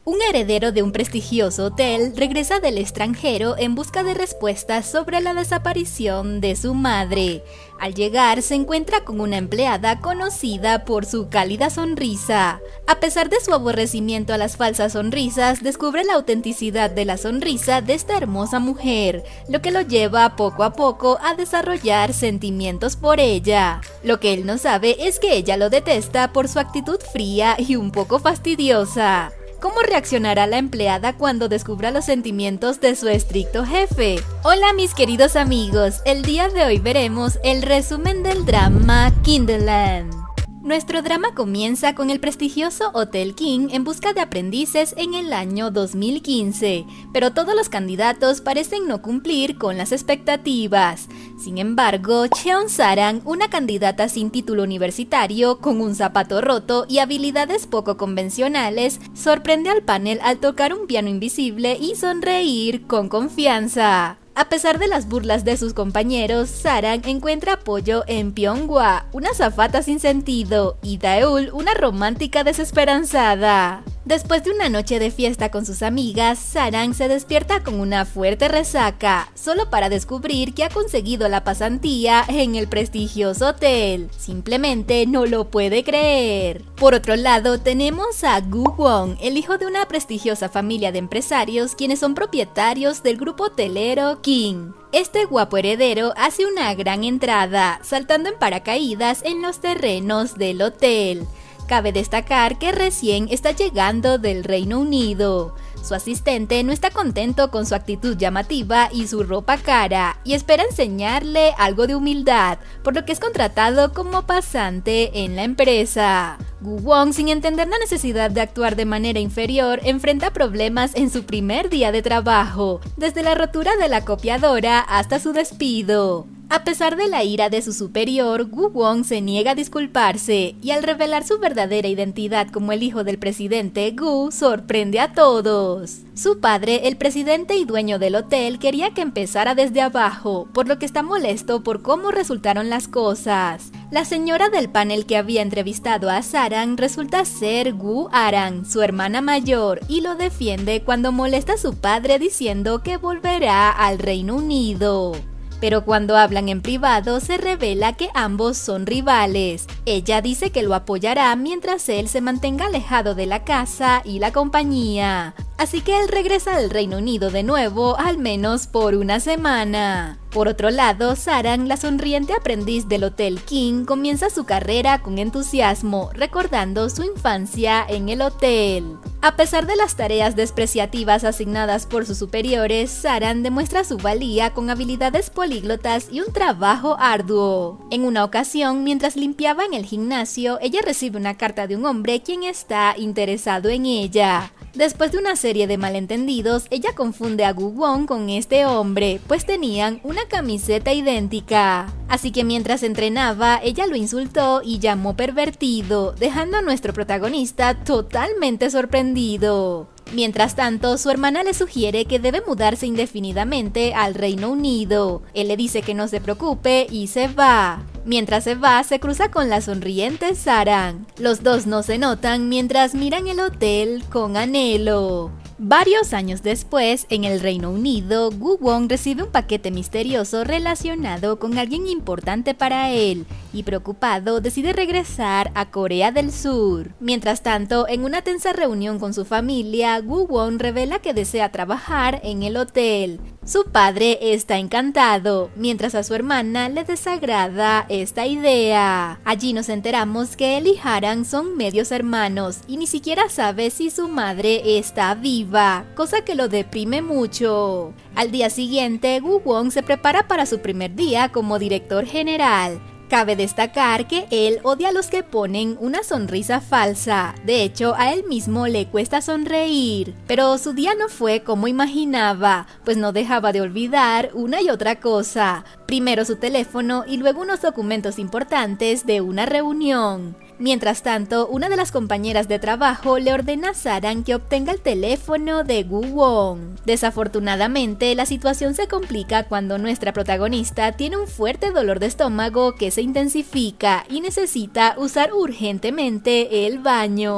Un heredero de un prestigioso hotel regresa del extranjero en busca de respuestas sobre la desaparición de su madre. Al llegar se encuentra con una empleada conocida por su cálida sonrisa. A pesar de su aborrecimiento a las falsas sonrisas, descubre la autenticidad de la sonrisa de esta hermosa mujer, lo que lo lleva poco a poco a desarrollar sentimientos por ella. Lo que él no sabe es que ella lo detesta por su actitud fría y un poco fastidiosa. ¿Cómo reaccionará la empleada cuando descubra los sentimientos de su estricto jefe? Hola mis queridos amigos, el día de hoy veremos el resumen del drama Kinderland. Nuestro drama comienza con el prestigioso Hotel King en busca de aprendices en el año 2015, pero todos los candidatos parecen no cumplir con las expectativas. Sin embargo, Cheon Sarang, una candidata sin título universitario, con un zapato roto y habilidades poco convencionales, sorprende al panel al tocar un piano invisible y sonreír con confianza. A pesar de las burlas de sus compañeros, Sarang encuentra apoyo en Pyonghwa, una azafata sin sentido, y Daeul, una romántica desesperanzada. Después de una noche de fiesta con sus amigas, Sarang se despierta con una fuerte resaca, solo para descubrir que ha conseguido la pasantía en el prestigioso hotel. Simplemente no lo puede creer. Por otro lado, tenemos a Gu Won, el hijo de una prestigiosa familia de empresarios quienes son propietarios del grupo hotelero King. Este guapo heredero hace una gran entrada, saltando en paracaídas en los terrenos del hotel. Cabe destacar que recién está llegando del Reino Unido. Su asistente no está contento con su actitud llamativa y su ropa cara, y espera enseñarle algo de humildad, por lo que es contratado como pasante en la empresa. Gu Won, sin entender la necesidad de actuar de manera inferior, enfrenta problemas en su primer día de trabajo, desde la rotura de la copiadora hasta su despido. A pesar de la ira de su superior, Gu Won se niega a disculparse, y al revelar su verdadera identidad como el hijo del presidente Gu, sorprende a todos. Su padre, el presidente y dueño del hotel, quería que empezara desde abajo, por lo que está molesto por cómo resultaron las cosas. La señora del panel que había entrevistado a Sarang resulta ser Gu Arang, su hermana mayor, y lo defiende cuando molesta a su padre diciendo que volverá al Reino Unido. Pero cuando hablan en privado se revela que ambos son rivales. Ella dice que lo apoyará mientras él se mantenga alejado de la casa y la compañía. Así que él regresa al Reino Unido de nuevo, al menos por una semana. Por otro lado, Sarang, la sonriente aprendiz del Hotel King, comienza su carrera con entusiasmo, recordando su infancia en el hotel. A pesar de las tareas despreciativas asignadas por sus superiores, Sarang demuestra su valía con habilidades políglotas y un trabajo arduo. En una ocasión, mientras limpiaba en el gimnasio, ella recibe una carta de un hombre quien está interesado en ella. Después de una serie de malentendidos, ella confunde a Gu Won con este hombre, pues tenían una camiseta idéntica. Así que mientras entrenaba, ella lo insultó y llamó pervertido, dejando a nuestro protagonista totalmente sorprendido. Mientras tanto, su hermana le sugiere que debe mudarse indefinidamente al Reino Unido. Él le dice que no se preocupe y se va. Mientras se va, se cruza con la sonriente Sarang. Los dos no se notan mientras miran el hotel con anhelo. Varios años después, en el Reino Unido, Gu Won recibe un paquete misterioso relacionado con alguien importante para él, y preocupado decide regresar a Corea del Sur. Mientras tanto, en una tensa reunión con su familia, Gu Won revela que desea trabajar en el hotel. Su padre está encantado, mientras a su hermana le desagrada esta idea. Allí nos enteramos que él y Harang son medios hermanos y ni siquiera sabe si su madre está viva, cosa que lo deprime mucho. Al día siguiente, Gu Won se prepara para su primer día como director general. Cabe destacar que él odia a los que ponen una sonrisa falsa. De hecho, a él mismo le cuesta sonreír. Pero su día no fue como imaginaba, pues no dejaba de olvidar una y otra cosa. Primero su teléfono y luego unos documentos importantes de una reunión. Mientras tanto, una de las compañeras de trabajo le ordena a Sarang que obtenga el teléfono de Gu Won. Desafortunadamente, la situación se complica cuando nuestra protagonista tiene un fuerte dolor de estómago que se intensifica y necesita usar urgentemente el baño.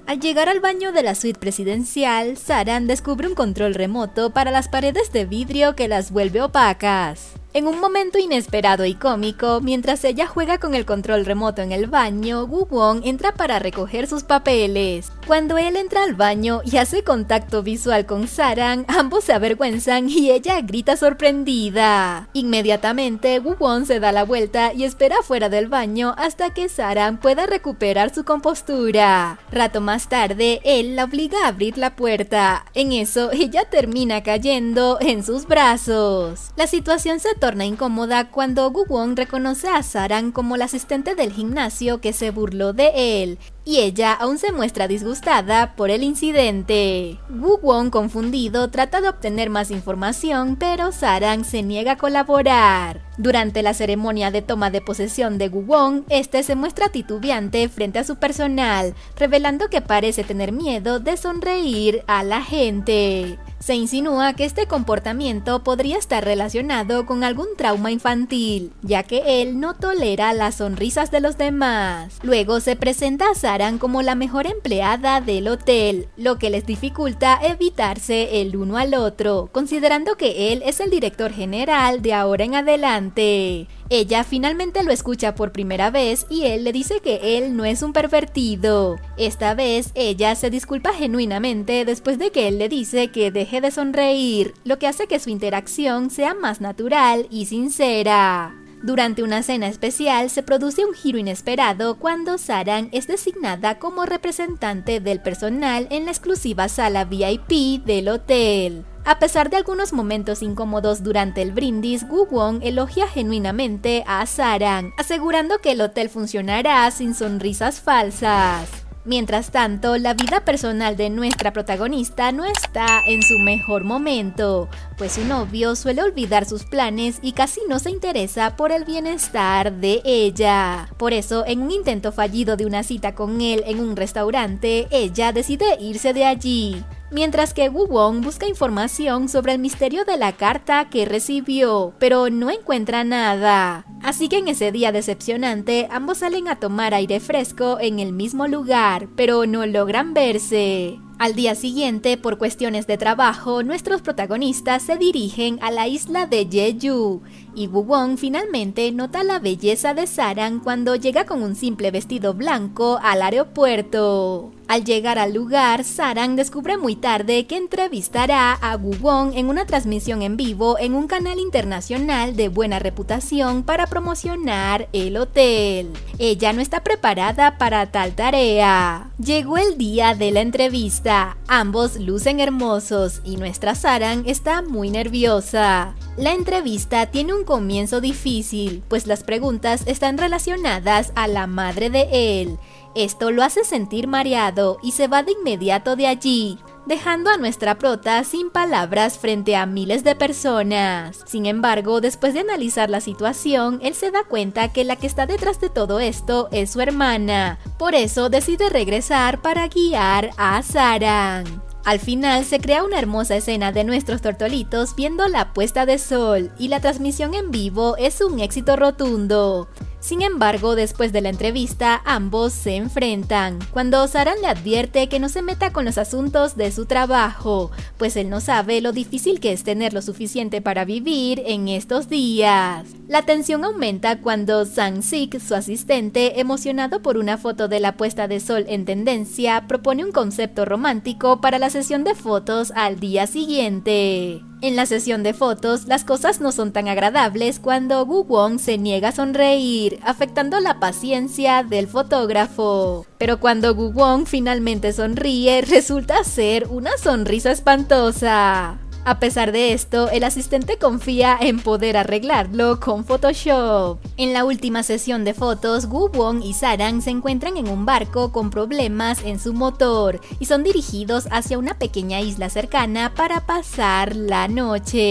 Al llegar al baño de la suite presidencial, Saran descubre un control remoto para las paredes de vidrio que las vuelve opacas. En un momento inesperado y cómico, mientras ella juega con el control remoto en el baño, Woo-won entra para recoger sus papeles. Cuando él entra al baño y hace contacto visual con Saran, ambos se avergüenzan y ella grita sorprendida. Inmediatamente, Woo-won se da la vuelta y espera fuera del baño hasta que Saran pueda recuperar su compostura. Rato más tarde, él la obliga a abrir la puerta. En eso, ella termina cayendo en sus brazos. La situación se torna incómoda cuando Woo-won reconoce a Saran como la asistente del gimnasio que se burló de él, y ella aún se muestra disgustada por el incidente. Woo-won, confundido, trata de obtener más información, pero Saran se niega a colaborar. Durante la ceremonia de toma de posesión de Woo-won, este se muestra titubeante frente a su personal, revelando que parece tener miedo de sonreír a la gente. Se insinúa que este comportamiento podría estar relacionado con algún trauma infantil, ya que él no tolera las sonrisas de los demás. Luego se presenta a Saran como la mejor empleada del hotel, lo que les dificulta evitarse el uno al otro, considerando que él es el director general de ahora en adelante. Ella finalmente lo escucha por primera vez y él le dice que él no es un pervertido. Esta vez ella se disculpa genuinamente después de que él le dice que deje de sonreír, lo que hace que su interacción sea más natural y sincera. Durante una cena especial se produce un giro inesperado cuando Saran es designada como representante del personal en la exclusiva sala VIP del hotel. A pesar de algunos momentos incómodos durante el brindis, Woo-won elogia genuinamente a Saran, asegurando que el hotel funcionará sin sonrisas falsas. Mientras tanto, la vida personal de nuestra protagonista no está en su mejor momento, pues su novio suele olvidar sus planes y casi no se interesa por el bienestar de ella. Por eso, en un intento fallido de una cita con él en un restaurante, ella decide irse de allí. Mientras que Woo-won busca información sobre el misterio de la carta que recibió, pero no encuentra nada. Así que en ese día decepcionante, ambos salen a tomar aire fresco en el mismo lugar, pero no logran verse. Al día siguiente, por cuestiones de trabajo, nuestros protagonistas se dirigen a la isla de Jeju, y Woo-won finalmente nota la belleza de Saran cuando llega con un simple vestido blanco al aeropuerto. Al llegar al lugar, Saran descubre muy tarde que entrevistará a Woo-won en una transmisión en vivo en un canal internacional de buena reputación para promocionar el hotel. Ella no está preparada para tal tarea. Llegó el día de la entrevista. Ambos lucen hermosos y nuestra Saran está muy nerviosa. La entrevista tiene un comienzo difícil, pues las preguntas están relacionadas a la madre de él. Esto lo hace sentir mareado y se va de inmediato de allí, dejando a nuestra prota sin palabras frente a miles de personas. Sin embargo, después de analizar la situación, él se da cuenta que la que está detrás de todo esto es su hermana. Por eso decide regresar para guiar a Saran. Al final se crea una hermosa escena de nuestros tortolitos viendo la puesta de sol, y la transmisión en vivo es un éxito rotundo. Sin embargo, después de la entrevista, ambos se enfrentan, cuando Saran le advierte que no se meta con los asuntos de su trabajo, pues él no sabe lo difícil que es tener lo suficiente para vivir en estos días. La tensión aumenta cuando Sang-sik, su asistente, emocionado por una foto de la puesta de sol en tendencia, propone un concepto romántico para la sesión de fotos al día siguiente. En la sesión de fotos, las cosas no son tan agradables cuando Woo-won se niega a sonreír, afectando la paciencia del fotógrafo. Pero cuando Woo-won finalmente sonríe, resulta ser una sonrisa espantosa. A pesar de esto, el asistente confía en poder arreglarlo con Photoshop. En la última sesión de fotos, Woo-won y Saran se encuentran en un barco con problemas en su motor y son dirigidos hacia una pequeña isla cercana para pasar la noche.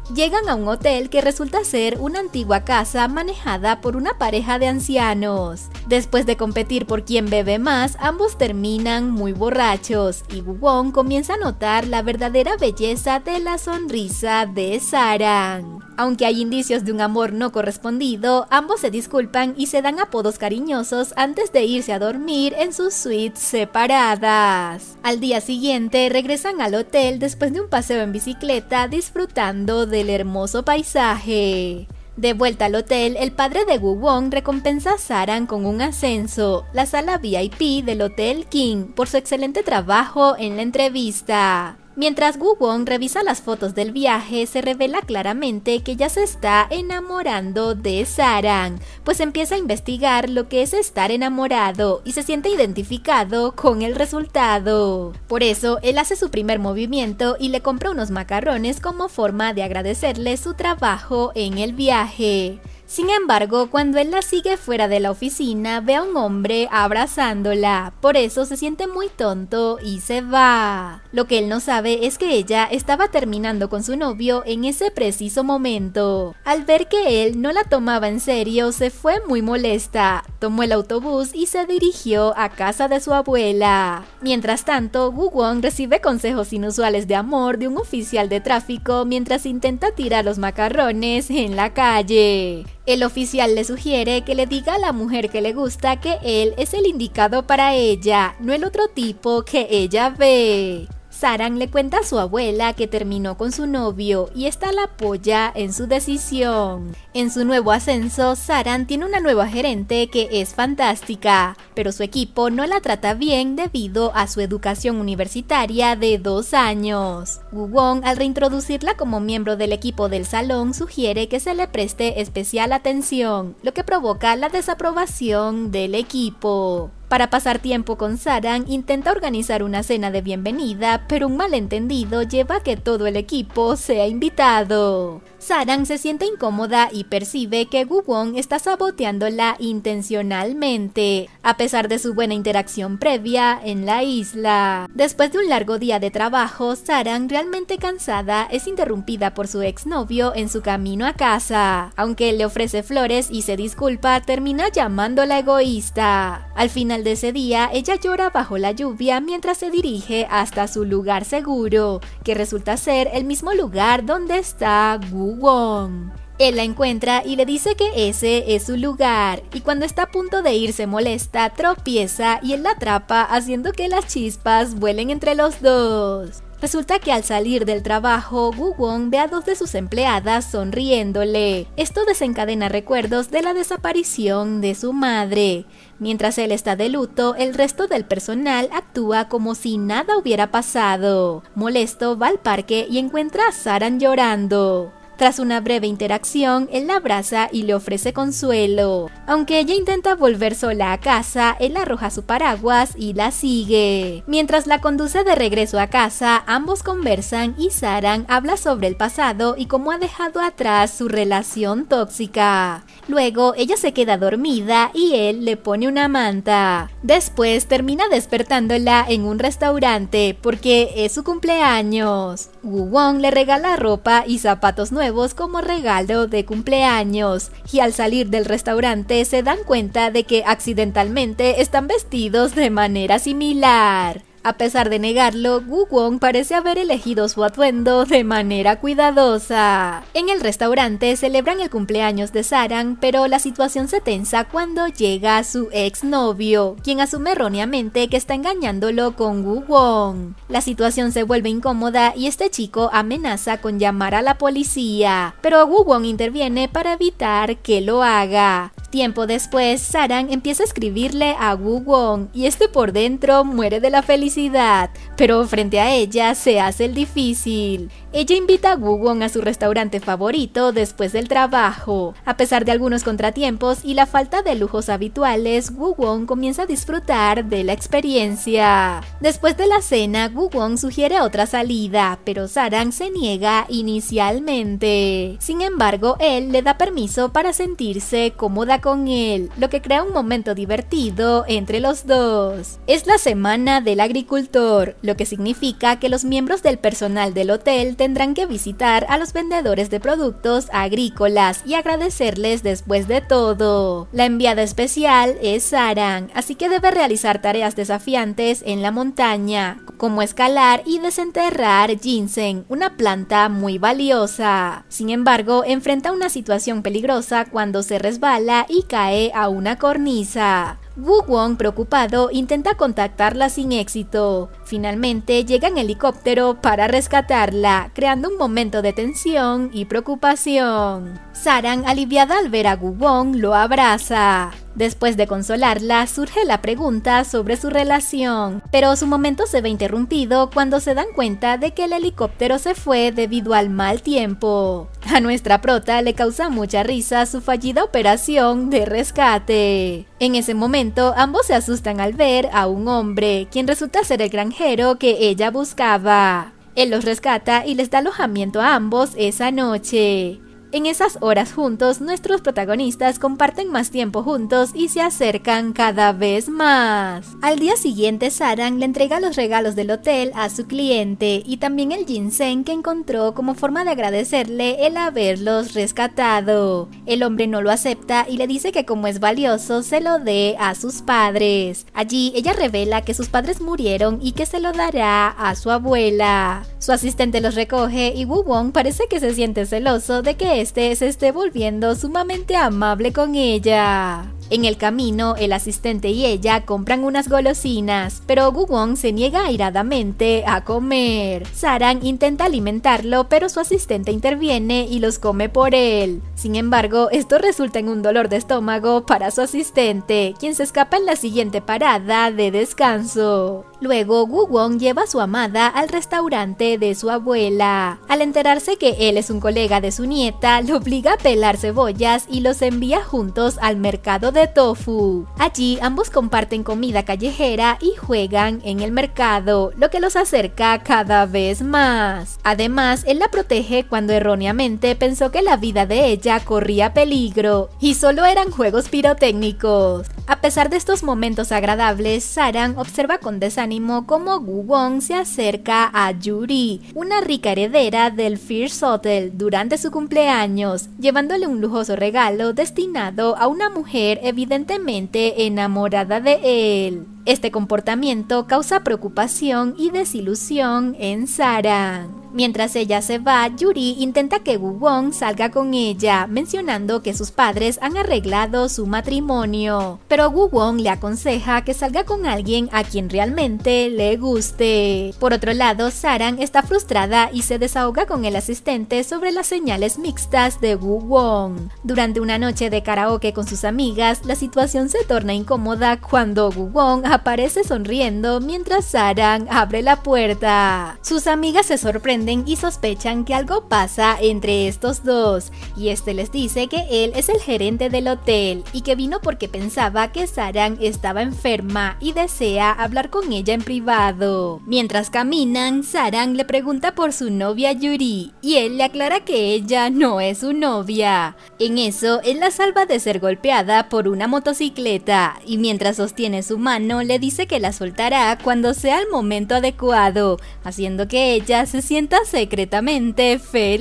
Llegan a un hotel que resulta ser una antigua casa manejada por una pareja de ancianos. Después de competir por quién bebe más, ambos terminan muy borrachos y Woo-won comienza a notar la verdadera belleza de la sonrisa de Sarang. Aunque hay indicios de un amor no correspondido, ambos se disculpan y se dan apodos cariñosos antes de irse a dormir en sus suites separadas. Al día siguiente regresan al hotel después de un paseo en bicicleta disfrutando del hermoso paisaje. De vuelta al hotel, el padre de Woo-won recompensa a Sarang con un ascenso, la sala VIP del Hotel King, por su excelente trabajo en la entrevista. Mientras Woo-won revisa las fotos del viaje, se revela claramente que ya se está enamorando de Sarang, pues empieza a investigar lo que es estar enamorado y se siente identificado con el resultado. Por eso, él hace su primer movimiento y le compra unos macarrones como forma de agradecerle su trabajo en el viaje. Sin embargo, cuando él la sigue fuera de la oficina, ve a un hombre abrazándola, por eso se siente muy tonto y se va. Lo que él no sabe es que ella estaba terminando con su novio en ese preciso momento. Al ver que él no la tomaba en serio, se fue muy molesta, tomó el autobús y se dirigió a casa de su abuela. Mientras tanto, Woo-won recibe consejos inusuales de amor de un oficial de tráfico mientras intenta tirar los macarrones en la calle. El oficial le sugiere que le diga a la mujer que le gusta que él es el indicado para ella, no el otro tipo que ella ve. Sarang le cuenta a su abuela que terminó con su novio y esta la apoya en su decisión. En su nuevo ascenso, Sarang tiene una nueva gerente que es fantástica, pero su equipo no la trata bien debido a su educación universitaria de 2 años. Woo-won, al reintroducirla como miembro del equipo del salón, sugiere que se le preste especial atención, lo que provoca la desaprobación del equipo. Para pasar tiempo con Sarang, intenta organizar una cena de bienvenida, pero un malentendido lleva a que todo el equipo sea invitado. Sarang se siente incómoda y percibe que Woo-won está saboteándola intencionalmente, a pesar de su buena interacción previa en la isla. Después de un largo día de trabajo, Sarang, realmente cansada, es interrumpida por su exnovio en su camino a casa. Aunque él le ofrece flores y se disculpa, termina llamándola egoísta. Al final de ese día, ella llora bajo la lluvia mientras se dirige hasta su lugar seguro, que resulta ser el mismo lugar donde está Woo-won. Él la encuentra y le dice que ese es su lugar, y cuando está a punto de irse molesta, tropieza y él la atrapa haciendo que las chispas vuelen entre los dos. Resulta que al salir del trabajo, Woo-won ve a 2 de sus empleadas sonriéndole. Esto desencadena recuerdos de la desaparición de su madre. Mientras él está de luto, el resto del personal actúa como si nada hubiera pasado. Molesto, va al parque y encuentra a Sarang llorando. Tras una breve interacción, él la abraza y le ofrece consuelo. Aunque ella intenta volver sola a casa, él arroja su paraguas y la sigue. Mientras la conduce de regreso a casa, ambos conversan y Sarang habla sobre el pasado y cómo ha dejado atrás su relación tóxica. Luego, ella se queda dormida y él le pone una manta. Después, termina despertándola en un restaurante porque es su cumpleaños. Woo-won le regala ropa y zapatos nuevos como regalo de cumpleaños, y al salir del restaurante se dan cuenta de que accidentalmente están vestidos de manera similar. A pesar de negarlo, Woo-won parece haber elegido su atuendo de manera cuidadosa. En el restaurante celebran el cumpleaños de Sarang, pero la situación se tensa cuando llega su exnovio, quien asume erróneamente que está engañándolo con Woo-won. La situación se vuelve incómoda y este chico amenaza con llamar a la policía, pero Woo-won interviene para evitar que lo haga. Tiempo después, Sarang empieza a escribirle a Woo-won y este por dentro muere de la felicidad, pero frente a ella se hace el difícil. Ella invita a Woo-won a su restaurante favorito después del trabajo. A pesar de algunos contratiempos y la falta de lujos habituales, Woo-won comienza a disfrutar de la experiencia. Después de la cena, Woo-won sugiere otra salida, pero Sarang se niega inicialmente. Sin embargo, él le da permiso para sentirse cómoda con él, lo que crea un momento divertido entre los dos. Es la semana del agricultor, lo que significa que los miembros del personal del hotel tendrán que visitar a los vendedores de productos agrícolas y agradecerles después de todo. La enviada especial es Sarang, así que debe realizar tareas desafiantes en la montaña, como escalar y desenterrar ginseng, una planta muy valiosa. Sin embargo, enfrenta una situación peligrosa cuando se resbala y cae a una cornisa. Woo-won, preocupado, intenta contactarla sin éxito. Finalmente llega en helicóptero para rescatarla, creando un momento de tensión y preocupación. Sarang, aliviada al ver a Woo-won, lo abraza. Después de consolarla, surge la pregunta sobre su relación, pero su momento se ve interrumpido cuando se dan cuenta de que el helicóptero se fue debido al mal tiempo. A nuestra prota le causa mucha risa su fallida operación de rescate. En ese momento, ambos se asustan al ver a un hombre, quien resulta ser el granjero que ella buscaba. Él los rescata y les da alojamiento a ambos esa noche. En esas horas juntos, nuestros protagonistas comparten más tiempo juntos y se acercan cada vez más. Al día siguiente, Sarang le entrega los regalos del hotel a su cliente y también el ginseng que encontró como forma de agradecerle el haberlos rescatado. El hombre no lo acepta y le dice que como es valioso, se lo dé a sus padres. Allí, ella revela que sus padres murieron y que se lo dará a su abuela. Su asistente los recoge y Woo-won parece que se siente celoso de que se esté volviendo sumamente amable con ella. En el camino, el asistente y ella compran unas golosinas, pero Woo-won se niega airadamente a comer. Sarang intenta alimentarlo, pero su asistente interviene y los come por él. Sin embargo, esto resulta en un dolor de estómago para su asistente, quien se escapa en la siguiente parada de descanso. Luego, Woo-won lleva a su amada al restaurante de su abuela. Al enterarse que él es un colega de su nieta, lo obliga a pelar cebollas y los envía juntos al mercado de tofu. Allí ambos comparten comida callejera y juegan en el mercado, lo que los acerca cada vez más. Además, él la protege cuando erróneamente pensó que la vida de ella corría peligro y solo eran juegos pirotécnicos. A pesar de estos momentos agradables, Sarang observa con desánimo cómo Woo-won se acerca a Yuri, una rica heredera del First Hotel, durante su cumpleaños, llevándole un lujoso regalo destinado a una mujer evidentemente enamorada de él. Este comportamiento causa preocupación y desilusión en Sarang. Mientras ella se va, Yuri intenta que Woo-won salga con ella, mencionando que sus padres han arreglado su matrimonio. Pero Woo-won le aconseja que salga con alguien a quien realmente le guste. Por otro lado, Sarang está frustrada y se desahoga con el asistente sobre las señales mixtas de Woo-won. Durante una noche de karaoke con sus amigas, la situación se torna incómoda cuando Woo-won aparece sonriendo mientras Sarang abre la puerta. Sus amigas se sorprenden y sospechan que algo pasa entre estos dos, y este les dice que él es el gerente del hotel y que vino porque pensaba que Sarang estaba enferma y desea hablar con ella en privado. Mientras caminan, Sarang le pregunta por su novia Yuri y él le aclara que ella no es su novia. En eso, él la salva de ser golpeada por una motocicleta y mientras sostiene su mano le dice que la soltará cuando sea el momento adecuado, haciendo que ella se sienta secretamente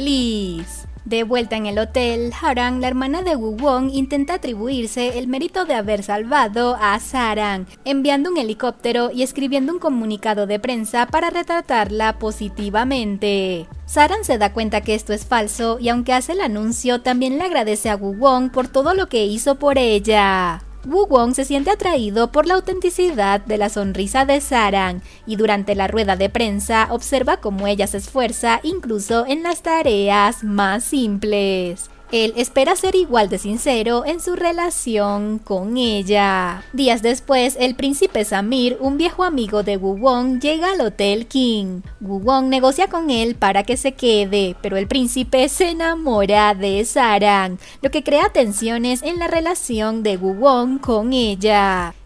feliz. De vuelta en el hotel, Harang, la hermana de Woo-won, intenta atribuirse el mérito de haber salvado a Sarang, enviando un helicóptero y escribiendo un comunicado de prensa para retratarla positivamente. Sarang se da cuenta que esto es falso y aunque hace el anuncio, también le agradece a Woo-won por todo lo que hizo por ella. Woo-won se siente atraído por la autenticidad de la sonrisa de Sarang y durante la rueda de prensa observa cómo ella se esfuerza incluso en las tareas más simples. Él espera ser igual de sincero en su relación con ella. Días después, el príncipe Samir, un viejo amigo de Woo-won, llega al Hotel King. Woo-won negocia con él para que se quede, pero el príncipe se enamora de Sarang, lo que crea tensiones en la relación de Woo-won con ella.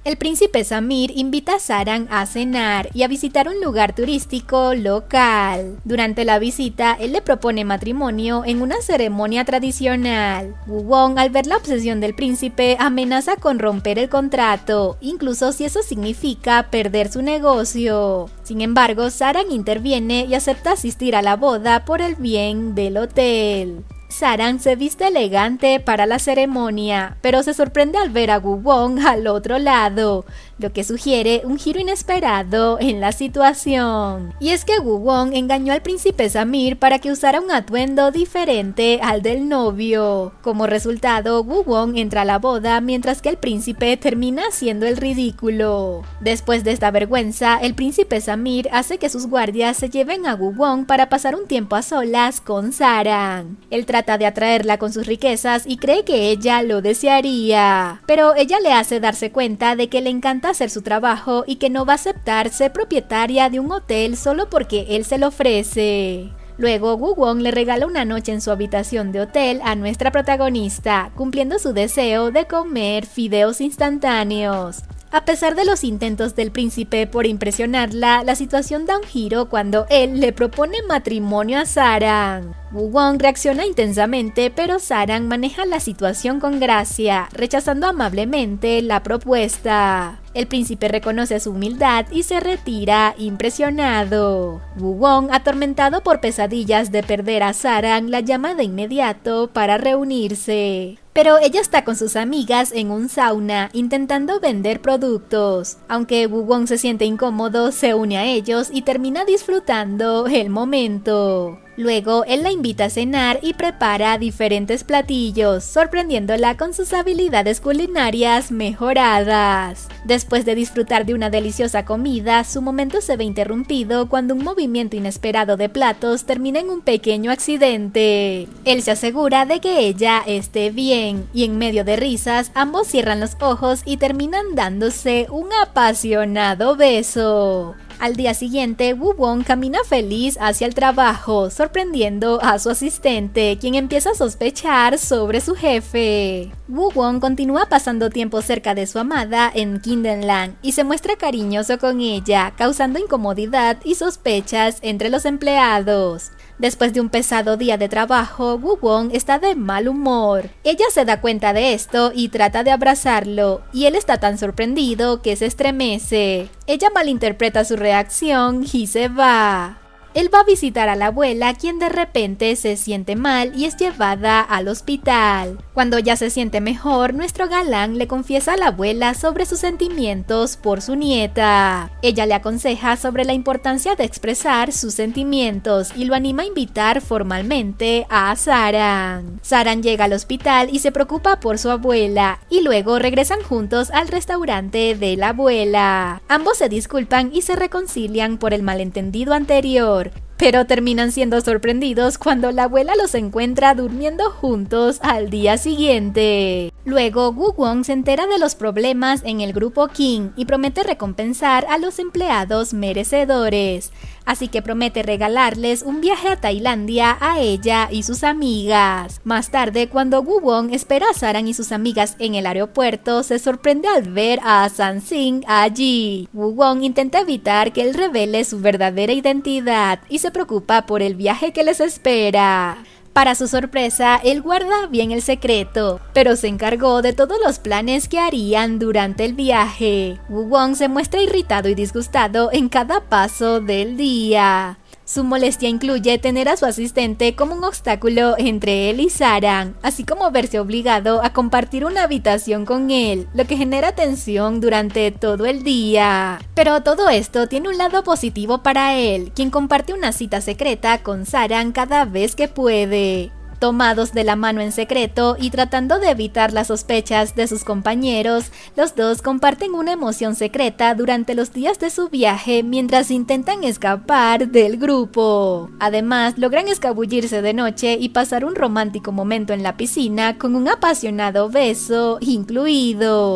El príncipe Samir invita a Saran a cenar y a visitar un lugar turístico local. Durante la visita, él le propone matrimonio en una ceremonia tradicional. Woo-won, al ver la obsesión del príncipe, amenaza con romper el contrato, incluso si eso significa perder su negocio. Sin embargo, Saran interviene y acepta asistir a la boda por el bien del hotel. Saran se viste elegante para la ceremonia, pero se sorprende al ver a Woo-won al otro lado, lo que sugiere un giro inesperado en la situación. Y es que Woo-won engañó al príncipe Samir para que usara un atuendo diferente al del novio. Como resultado, Woo-won entra a la boda mientras que el príncipe termina haciendo el ridículo. Después de esta vergüenza, el príncipe Samir hace que sus guardias se lleven a Woo-won para pasar un tiempo a solas con Saran. Él trata de atraerla con sus riquezas y cree que ella lo desearía, pero ella le hace darse cuenta de que le encanta hacer su trabajo y que no va a aceptar ser propietaria de un hotel solo porque él se lo ofrece. Luego, Woo-won le regala una noche en su habitación de hotel a nuestra protagonista, cumpliendo su deseo de comer fideos instantáneos. A pesar de los intentos del príncipe por impresionarla, la situación da un giro cuando él le propone matrimonio a Saran. Woo-won reacciona intensamente, pero Saran maneja la situación con gracia, rechazando amablemente la propuesta. El príncipe reconoce su humildad y se retira impresionado. Woo-won, atormentado por pesadillas de perder a Saran, la llama de inmediato para reunirse. Pero ella está con sus amigas en un sauna, intentando vender productos. Aunque Woo-won se siente incómodo, se une a ellos y termina disfrutando el momento. Luego, él la invita a cenar y prepara diferentes platillos, sorprendiéndola con sus habilidades culinarias mejoradas. Después de disfrutar de una deliciosa comida, su momento se ve interrumpido cuando un movimiento inesperado de platos termina en un pequeño accidente. Él se asegura de que ella esté bien, y en medio de risas, ambos cierran los ojos y terminan dándose un apasionado beso. Al día siguiente, Woo-won camina feliz hacia el trabajo, sorprendiendo a su asistente, quien empieza a sospechar sobre su jefe. Woo-won continúa pasando tiempo cerca de su amada en Kinderland y se muestra cariñoso con ella, causando incomodidad y sospechas entre los empleados. Después de un pesado día de trabajo, Woo-won está de mal humor. Ella se da cuenta de esto y trata de abrazarlo, y él está tan sorprendido que se estremece. Ella malinterpreta su reacción y se va. Él va a visitar a la abuela, quien de repente se siente mal y es llevada al hospital. Cuando ya se siente mejor, nuestro galán le confiesa a la abuela sobre sus sentimientos por su nieta. Ella le aconseja sobre la importancia de expresar sus sentimientos y lo anima a invitar formalmente a Saran. Saran llega al hospital y se preocupa por su abuela, y luego regresan juntos al restaurante de la abuela. Ambos se disculpan y se reconcilian por el malentendido anterior, pero terminan siendo sorprendidos cuando la abuela los encuentra durmiendo juntos al día siguiente. Luego, Woo-won se entera de los problemas en el grupo King y promete recompensar a los empleados merecedores. Así que promete regalarles un viaje a Tailandia a ella y sus amigas. Más tarde, cuando Woo-won espera a Saran y sus amigas en el aeropuerto, se sorprende al ver a Sang-sing allí. Woo-won intenta evitar que él revele su verdadera identidad y se preocupa por el viaje que les espera. Para su sorpresa, él guarda bien el secreto, pero se encargó de todos los planes que harían durante el viaje. Woo-won se muestra irritado y disgustado en cada paso del día. Su molestia incluye tener a su asistente como un obstáculo entre él y Saran, así como verse obligado a compartir una habitación con él, lo que genera tensión durante todo el día. Pero todo esto tiene un lado positivo para él, quien comparte una cita secreta con Saran cada vez que puede. Tomados de la mano en secreto y tratando de evitar las sospechas de sus compañeros, los dos comparten una emoción secreta durante los días de su viaje mientras intentan escapar del grupo. Además, logran escabullirse de noche y pasar un romántico momento en la piscina con un apasionado beso incluido.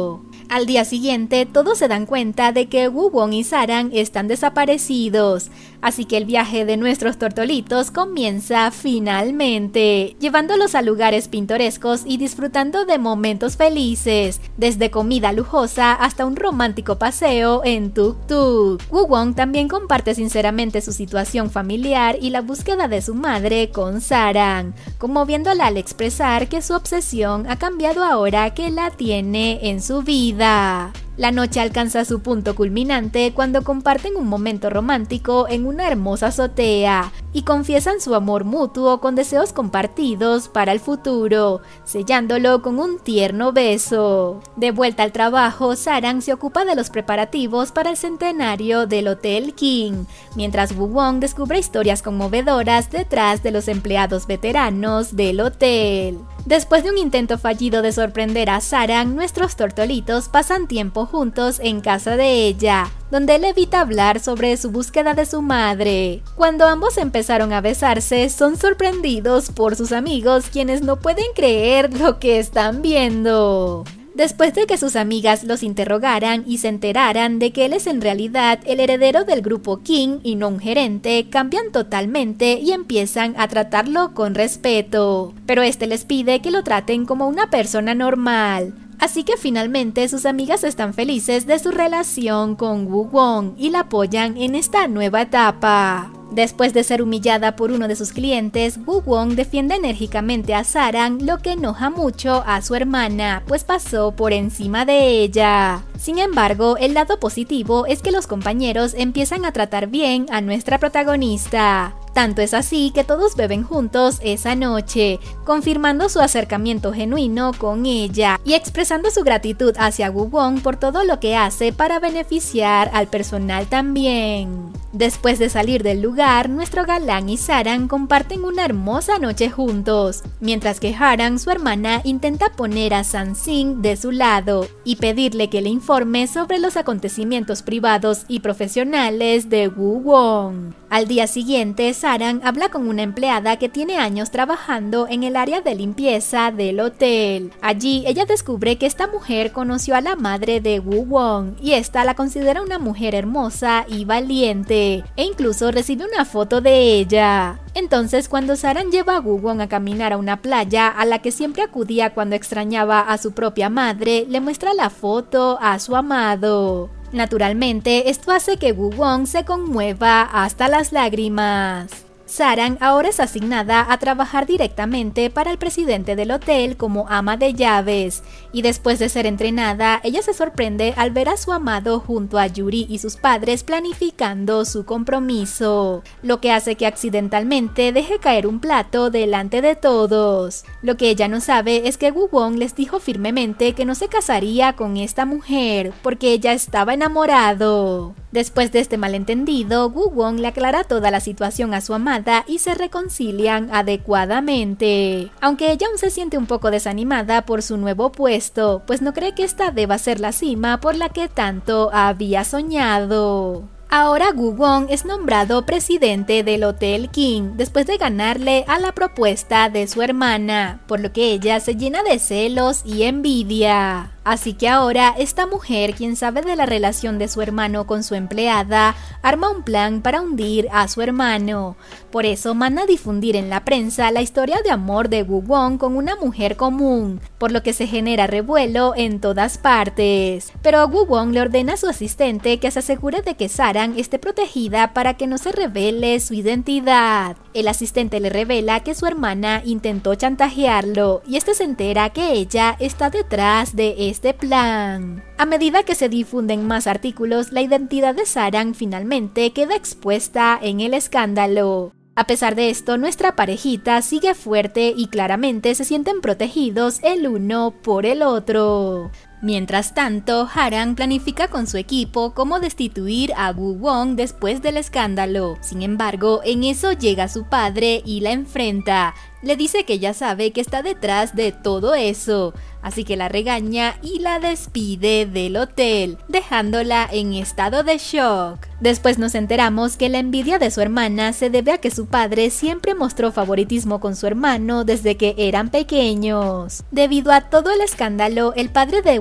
Al día siguiente, todos se dan cuenta de que Woo-won y Sarang están desaparecidos, así que el viaje de nuestros tortolitos comienza finalmente, llevándolos a lugares pintorescos y disfrutando de momentos felices, desde comida lujosa hasta un romántico paseo en tuk-tuk. Woo-won también comparte sinceramente su situación familiar y la búsqueda de su madre con Sarang, conmoviéndola al expresar que su obsesión ha cambiado ahora que la tiene en su vida. La noche alcanza su punto culminante cuando comparten un momento romántico en una hermosa azotea y confiesan su amor mutuo con deseos compartidos para el futuro, sellándolo con un tierno beso. De vuelta al trabajo, Sarang se ocupa de los preparativos para el centenario del Hotel King, mientras Woo-won descubre historias conmovedoras detrás de los empleados veteranos del hotel. Después de un intento fallido de sorprender a Sarang, nuestros tortolitos pasan tiempo juntos en casa de ella, donde él evita hablar sobre su búsqueda de su madre. Cuando ambos empezaron a besarse, son sorprendidos por sus amigos, quienes no pueden creer lo que están viendo. Después de que sus amigas los interrogaran y se enteraran de que él es en realidad el heredero del grupo King y no un gerente, cambian totalmente y empiezan a tratarlo con respeto. Pero este les pide que lo traten como una persona normal. Así que finalmente sus amigas están felices de su relación con Woo-won y la apoyan en esta nueva etapa. Después de ser humillada por uno de sus clientes, Woo-won defiende enérgicamente a Sarang, lo que enoja mucho a su hermana, pues pasó por encima de ella. Sin embargo, el lado positivo es que los compañeros empiezan a tratar bien a nuestra protagonista. Tanto es así que todos beben juntos esa noche, confirmando su acercamiento genuino con ella y expresando su gratitud hacia Woo-won por todo lo que hace para beneficiar al personal también. Después de salir del lugar, nuestro galán y Sarang comparten una hermosa noche juntos, mientras que Harang, su hermana, intenta poner a Sang-sin de su lado y pedirle que le informe sobre los acontecimientos privados y profesionales de Woo-won. Al día siguiente, Sarang habla con una empleada que tiene años trabajando en el área de limpieza del hotel. Allí, ella descubre que esta mujer conoció a la madre de Woo-won y esta la considera una mujer hermosa y valiente, e incluso recibe una foto de ella. Entonces, cuando Sarang lleva a Woo-won a caminar a una playa a la que siempre acudía cuando extrañaba a su propia madre, le muestra la foto a su amado. Naturalmente, esto hace que Woo-won se conmueva hasta las lágrimas. Sarang ahora es asignada a trabajar directamente para el presidente del hotel como ama de llaves, y después de ser entrenada, ella se sorprende al ver a su amado junto a Yuri y sus padres planificando su compromiso, lo que hace que accidentalmente deje caer un plato delante de todos. Lo que ella no sabe es que Woo-won les dijo firmemente que no se casaría con esta mujer porque ella estaba enamorado. Después de este malentendido, Woo-won le aclara toda la situación a su amada y se reconcilian adecuadamente. Aunque ella aún se siente un poco desanimada por su nuevo puesto, pues no cree que esta deba ser la cima por la que tanto había soñado. Ahora Woo-won es nombrado presidente del Hotel King después de ganarle a la propuesta de su hermana, por lo que ella se llena de celos y envidia. Así que ahora esta mujer, quien sabe de la relación de su hermano con su empleada, arma un plan para hundir a su hermano. Por eso manda a difundir en la prensa la historia de amor de Woo-won con una mujer común, por lo que se genera revuelo en todas partes. Pero Woo-won le ordena a su asistente que se asegure de que Sarang esté protegida para que no se revele su identidad. El asistente le revela que su hermana intentó chantajearlo y este se entera que ella está detrás de este plan. A medida que se difunden más artículos, la identidad de Sarang finalmente queda expuesta en el escándalo. A pesar de esto, nuestra parejita sigue fuerte y claramente se sienten protegidos el uno por el otro. Mientras tanto, Harang planifica con su equipo cómo destituir a Woo-won después del escándalo. Sin embargo, en eso llega su padre y la enfrenta. Le dice que ya sabe que está detrás de todo eso, así que la regaña y la despide del hotel, dejándola en estado de shock. Después nos enteramos que la envidia de su hermana se debe a que su padre siempre mostró favoritismo con su hermano desde que eran pequeños. Debido a todo el escándalo, el padre de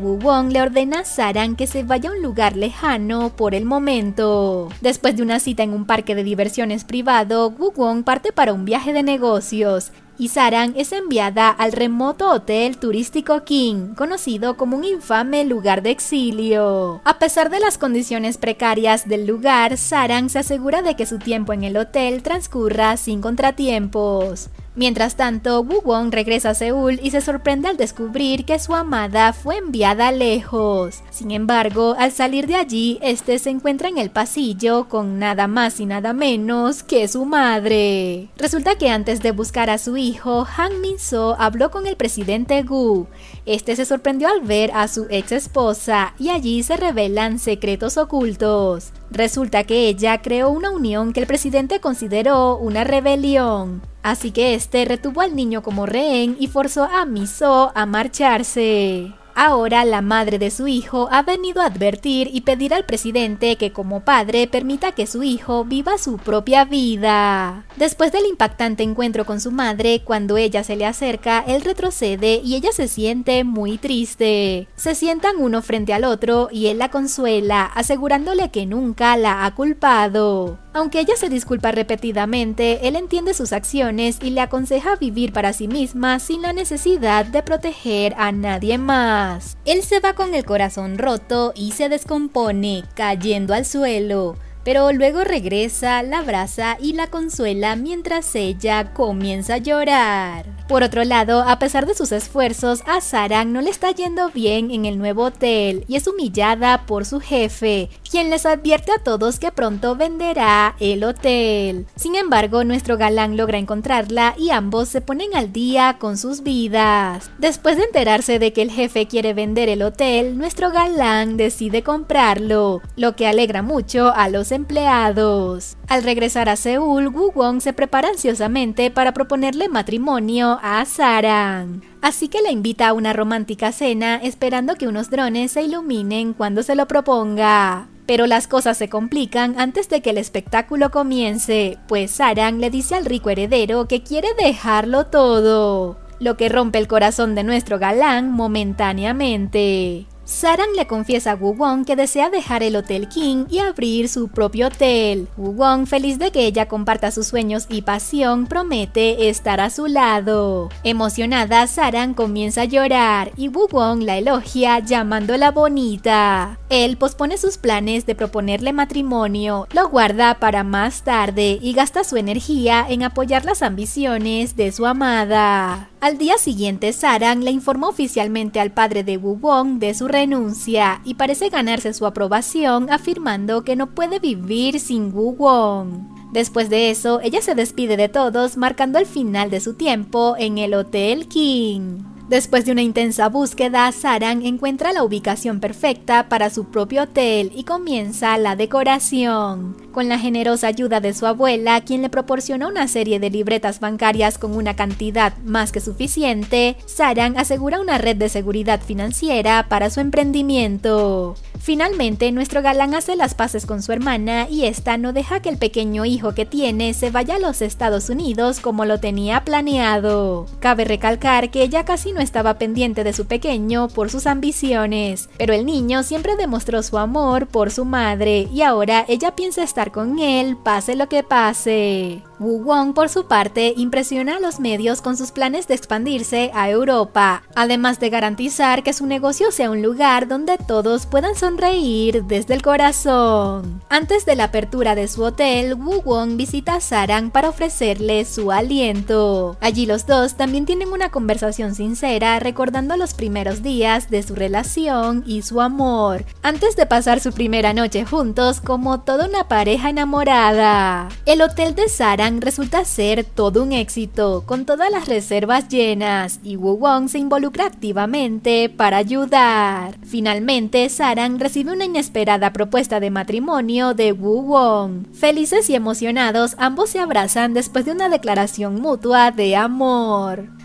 Woo Won le ordena a Sarang que se vaya a un lugar lejano por el momento. Después de una cita en un parque de diversiones privado, Woo Won parte para un viaje de negocios y Sarang es enviada al remoto hotel turístico King, conocido como un infame lugar de exilio. A pesar de las condiciones precarias del lugar, Sarang se asegura de que su tiempo en el hotel transcurra sin contratiempos. Mientras tanto, Woo Won regresa a Seúl y se sorprende al descubrir que su amada fue enviada lejos. Sin embargo, al salir de allí, este se encuentra en el pasillo con nada más y nada menos que su madre. Resulta que antes de buscar a su hijo, Han Min-soo habló con el presidente Gu. Este se sorprendió al ver a su ex esposa y allí se revelan secretos ocultos. Resulta que ella creó una unión que el presidente consideró una rebelión. Así que este retuvo al niño como rehén y forzó a Mi-soo a marcharse. Ahora la madre de su hijo ha venido a advertir y pedir al presidente que como padre permita que su hijo viva su propia vida. Después del impactante encuentro con su madre, cuando ella se le acerca, él retrocede y ella se siente muy triste. Se sientan uno frente al otro y él la consuela, asegurándole que nunca la ha culpado. Aunque ella se disculpa repetidamente, él entiende sus acciones y le aconseja vivir para sí misma sin la necesidad de proteger a nadie más. Él se va con el corazón roto y se descompone, cayendo al suelo. Pero luego regresa, la abraza y la consuela mientras ella comienza a llorar. Por otro lado, a pesar de sus esfuerzos, a Sarang no le está yendo bien en el nuevo hotel y es humillada por su jefe, quien les advierte a todos que pronto venderá el hotel. Sin embargo, nuestro galán logra encontrarla y ambos se ponen al día con sus vidas. Después de enterarse de que el jefe quiere vender el hotel, nuestro galán decide comprarlo, lo que alegra mucho a los empleados. Al regresar a Seúl, Woo Won se prepara ansiosamente para proponerle matrimonio a Sarang. Así que la invita a una romántica cena, esperando que unos drones se iluminen cuando se lo proponga. Pero las cosas se complican antes de que el espectáculo comience, pues Sarang le dice al rico heredero que quiere dejarlo todo, lo que rompe el corazón de nuestro galán momentáneamente. Sarang le confiesa a Woo Won que desea dejar el Hotel King y abrir su propio hotel. Woo Won, feliz de que ella comparta sus sueños y pasión, promete estar a su lado. Emocionada, Sarang comienza a llorar y Woo Won la elogia llamándola bonita. Él pospone sus planes de proponerle matrimonio, lo guarda para más tarde y gasta su energía en apoyar las ambiciones de su amada. Al día siguiente, Sarang le informó oficialmente al padre de Woo Won de su renuncia y parece ganarse su aprobación, afirmando que no puede vivir sin Woo Won. Después de eso, ella se despide de todos, marcando el final de su tiempo en el Hotel King. Después de una intensa búsqueda, Sarang encuentra la ubicación perfecta para su propio hotel y comienza la decoración. Con la generosa ayuda de su abuela, quien le proporcionó una serie de libretas bancarias con una cantidad más que suficiente, Sarang asegura una red de seguridad financiera para su emprendimiento. Finalmente, nuestro galán hace las paces con su hermana y esta no deja que el pequeño hijo que tiene se vaya a los Estados Unidos como lo tenía planeado. Cabe recalcar que ella casi no estaba pendiente de su pequeño por sus ambiciones, pero el niño siempre demostró su amor por su madre y ahora ella piensa estar con él pase lo que pase. Woo Won, por su parte, impresiona a los medios con sus planes de expandirse a Europa, además de garantizar que su negocio sea un lugar donde todos puedan sonreír desde el corazón. Antes de la apertura de su hotel, Woo Won visita a Sarang para ofrecerle su aliento. Allí los dos también tienen una conversación sincera, recordando los primeros días de su relación y su amor, antes de pasar su primera noche juntos como toda una pareja enamorada. El hotel de Sarang resulta ser todo un éxito, con todas las reservas llenas, y Woo Won se involucra activamente para ayudar. Finalmente, Sarang recibe una inesperada propuesta de matrimonio de Woo Won. Felices y emocionados, ambos se abrazan después de una declaración mutua de amor.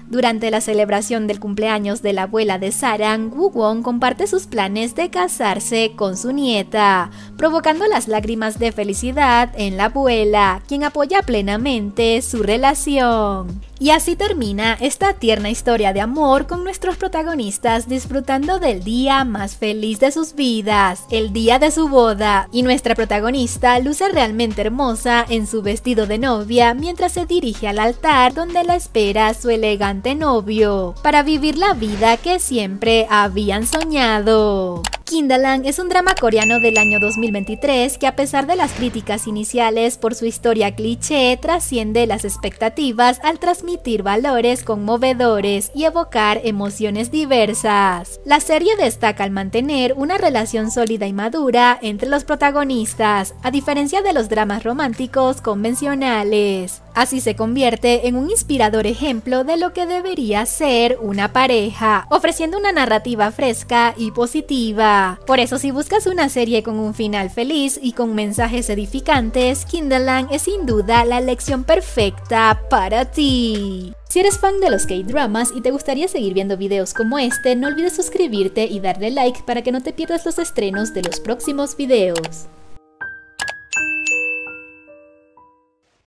Durante la celebración del cumpleaños de la abuela de Sarang, Woo-won comparte sus planes de casarse con su nieta, provocando las lágrimas de felicidad en la abuela, quien apoya plenamente su relación. Y así termina esta tierna historia de amor con nuestros protagonistas disfrutando del día más feliz de sus vidas, el día de su boda, y nuestra protagonista luce realmente hermosa en su vestido de novia mientras se dirige al altar donde la espera su elegante novio, para vivir la vida que siempre habían soñado. Kindalang es un drama coreano del año 2023 que, a pesar de las críticas iniciales por su historia cliché, trasciende las expectativas al transmitir valores conmovedores y evocar emociones diversas. La serie destaca al mantener una relación sólida y madura entre los protagonistas, a diferencia de los dramas románticos convencionales. Así se convierte en un inspirador ejemplo de lo que debería ser una pareja, ofreciendo una narrativa fresca y positiva. Por eso, si buscas una serie con un final feliz y con mensajes edificantes, Kindalang es sin duda la elección perfecta para ti. Si eres fan de los K-dramas y te gustaría seguir viendo videos como este, no olvides suscribirte y darle like para que no te pierdas los estrenos de los próximos videos.